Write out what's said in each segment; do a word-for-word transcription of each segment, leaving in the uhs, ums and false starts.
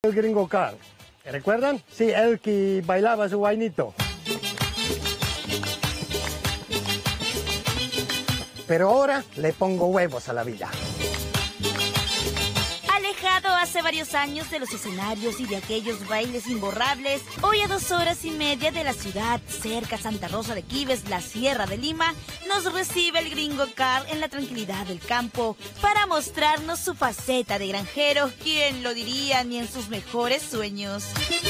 El Gringo Carl. ¿Recuerdan? Sí, el que bailaba su vainito. Pero ahora le pongo huevos a la vida. Alejado hace varios años de los escenarios y de aquellos bailes imborrables, hoy a dos horas y media de la ciudad, cerca a Santa Rosa de Quibes, la Sierra de Lima, nos recibe el Gringo Carl en la tranquilidad del campo para mostrarnos su faceta de granjero, ¿quién lo diría ni en sus mejores sueños?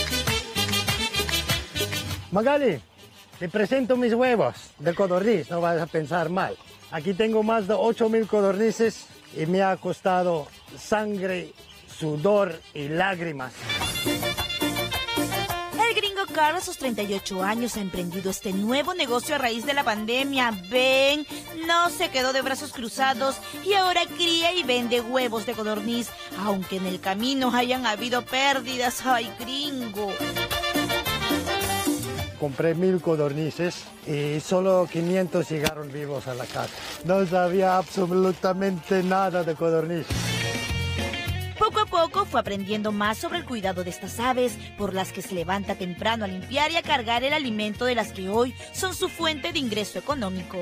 Magali, te presento mis huevos de codorniz, no vas a pensar mal. Aquí tengo más de ocho mil codornices y me ha costado sangre, sudor y lágrimas. El Gringo Carl a sus treinta y ocho años ha emprendido este nuevo negocio a raíz de la pandemia. Ven, no se quedó de brazos cruzados y ahora cría y vende huevos de codorniz, aunque en el camino hayan habido pérdidas. ¡Ay, Gringo! Compré mil codornices y solo quinientos llegaron vivos a la casa. No sabía absolutamente nada de codorniz. Poco a poco fue aprendiendo más sobre el cuidado de estas aves, por las que se levanta temprano a limpiar y a cargar el alimento de las que hoy son su fuente de ingreso económico.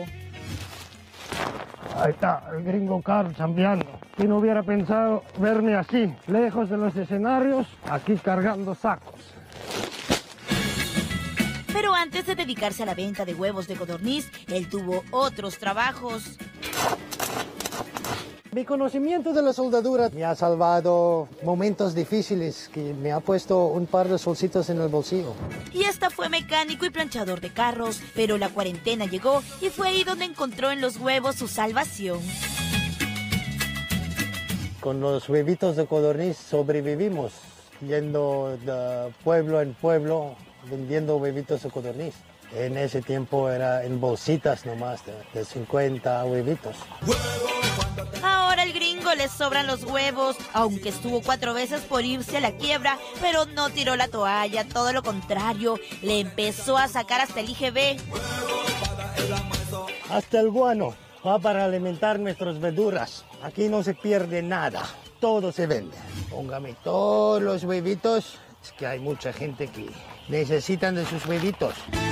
Ahí está, el Gringo Carl chambeando. ¿Quién hubiera pensado verme así, lejos de los escenarios, aquí cargando sacos? Pero antes de dedicarse a la venta de huevos de codorniz, él tuvo otros trabajos. Mi conocimiento de la soldadura me ha salvado momentos difíciles, que me ha puesto un par de solcitos en el bolsillo. Y hasta fue mecánico y planchador de carros, pero la cuarentena llegó y fue ahí donde encontró en los huevos su salvación. Con los huevitos de codorniz sobrevivimos, yendo de pueblo en pueblo, vendiendo huevitos de codorniz. En ese tiempo era en bolsitas nomás, de, de cincuenta huevitos. Ahora al Gringo le sobran los huevos, aunque estuvo cuatro veces por irse a la quiebra, pero no tiró la toalla, todo lo contrario, le empezó a sacar hasta el I G B. Hasta el guano va para alimentar nuestras verduras. Aquí no se pierde nada, todo se vende. Póngame todos los huevitos, es que hay mucha gente que necesitan de sus huevitos.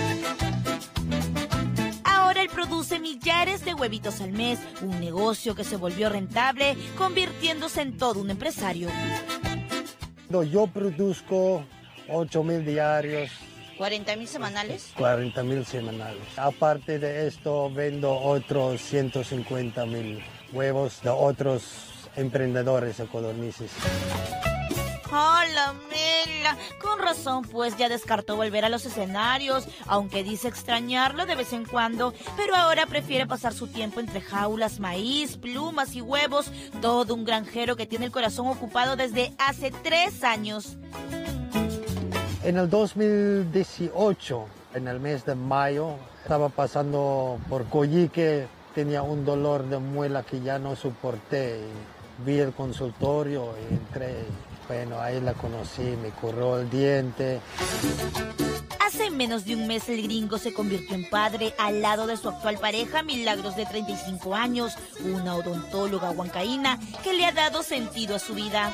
Ahora él produce millares de huevitos al mes, un negocio que se volvió rentable, convirtiéndose en todo un empresario. Yo produzco ocho mil diarios. ¿cuarenta mil semanales? cuarenta mil semanales. Aparte de esto, vendo otros ciento cincuenta mil huevos de otros emprendedores de codornices. ¡Hola, Mela! Con razón, pues ya descartó volver a los escenarios, aunque dice extrañarlo de vez en cuando, pero ahora prefiere pasar su tiempo entre jaulas, maíz, plumas y huevos, todo un granjero que tiene el corazón ocupado desde hace tres años. En el dos mil dieciocho, en el mes de mayo, estaba pasando por Coyique, tenía un dolor de muela que ya no soporté. Vi el consultorio y entré. Bueno, ahí la conocí, me curó el diente. Hace menos de un mes el Gringo se convirtió en padre al lado de su actual pareja, Milagros, de treinta y cinco años, una odontóloga huancaína que le ha dado sentido a su vida.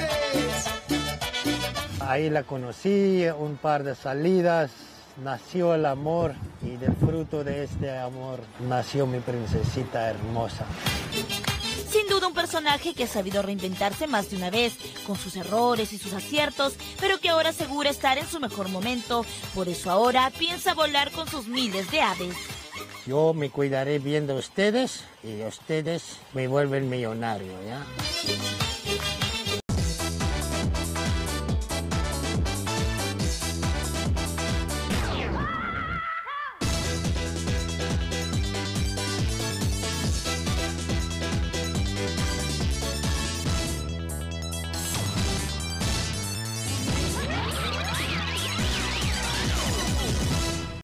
Ahí la conocí, un par de salidas, nació el amor y del fruto de este amor nació mi princesita hermosa. Sin duda un personaje que ha sabido reinventarse más de una vez, con sus errores y sus aciertos, pero que ahora asegura estar en su mejor momento. Por eso ahora piensa volar con sus miles de aves. Yo me cuidaré bien de ustedes y ustedes me vuelven millonario, ¿ya?